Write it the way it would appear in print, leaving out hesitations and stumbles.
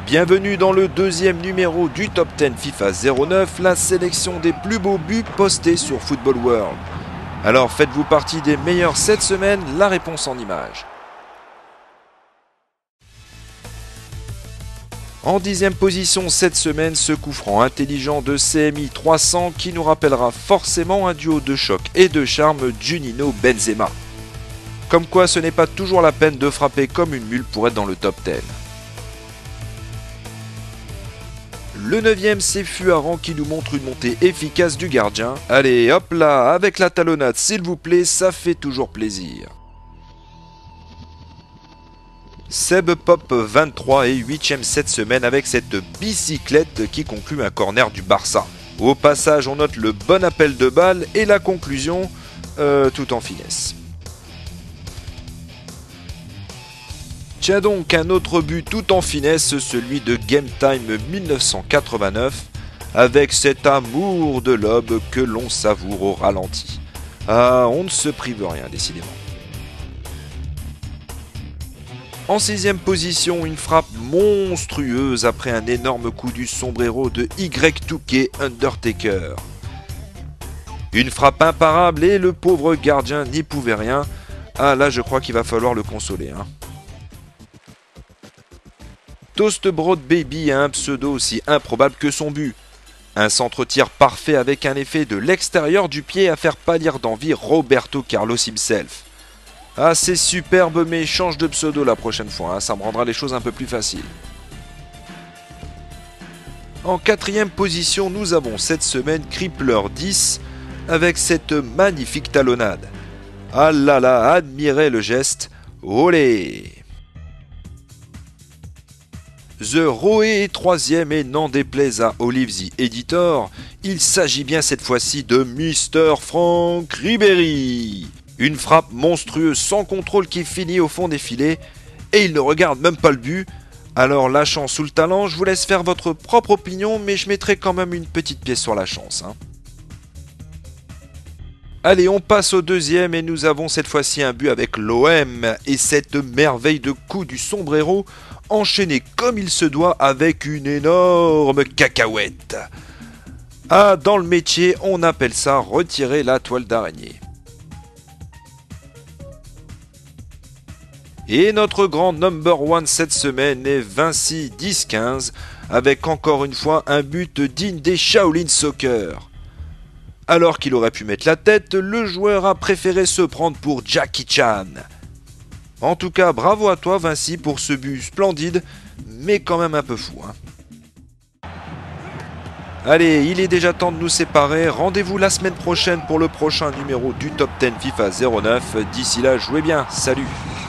Bienvenue dans le deuxième numéro du Top 10 FIFA 09, la sélection des plus beaux buts postés sur Football World. Alors faites-vous partie des meilleurs cette semaine? La réponse en images. En 10e position cette semaine, ce coup franc intelligent de CMI 300 qui nous rappellera forcément un duo de choc et de charme Juninho-Benzema. Comme quoi ce n'est pas toujours la peine de frapper comme une mule pour être dans le top 10. Le 9e, c'est Fuaran qui nous montre une montée efficace du gardien. Allez, hop là, avec la talonnade, s'il vous plaît, ça fait toujours plaisir. Seb Pop 23 et 8e cette semaine avec cette bicyclette qui conclut un corner du Barça. Au passage, on note le bon appel de balle et la conclusion, tout en finesse. Tiens donc, un autre but tout en finesse, celui de Game Time 1989, avec cet amour de lobe que l'on savoure au ralenti. Ah, on ne se prive rien, décidément. En 6e position, une frappe monstrueuse après un énorme coup du sombrero de Y2K Undertaker. Une frappe imparable et le pauvre gardien n'y pouvait rien. Ah là, je crois qu'il va falloir le consoler, hein. Toast Broad Baby a un pseudo aussi improbable que son but. Un centre-tir parfait avec un effet de l'extérieur du pied à faire pâlir d'envie Roberto Carlos himself. Ah, c'est superbe, mais change de pseudo la prochaine fois, hein, ça me rendra les choses un peu plus faciles. En 4e position, nous avons cette semaine Crippler 10 avec cette magnifique talonnade. Ah là là, admirez le geste. Olé! The Roé est 3e et n'en déplaise à Olive the Editor, il s'agit bien cette fois-ci de Mr. Franck Ribéry. Une frappe monstrueuse sans contrôle qui finit au fond des filets et il ne regarde même pas le but. Alors la chance ou le talent, je vous laisse faire votre propre opinion, mais je mettrai quand même une petite pièce sur la chance, hein. Allez, on passe au 2e et nous avons cette fois-ci un but avec l'OM et cette merveille de coup du sombrero enchaîné comme il se doit avec une énorme cacahuète. Ah, dans le métier, on appelle ça retirer la toile d'araignée. Et notre grand number one cette semaine est Vinci 10-15 avec encore une fois un but digne des Shaolin Soccer. Alors qu'il aurait pu mettre la tête, le joueur a préféré se prendre pour Jackie Chan. En tout cas, bravo à toi Vinci pour ce but splendide, mais quand même un peu fou, hein. Allez, il est déjà temps de nous séparer. Rendez-vous la semaine prochaine pour le prochain numéro du Top 10 FIFA 09. D'ici là, jouez bien. Salut!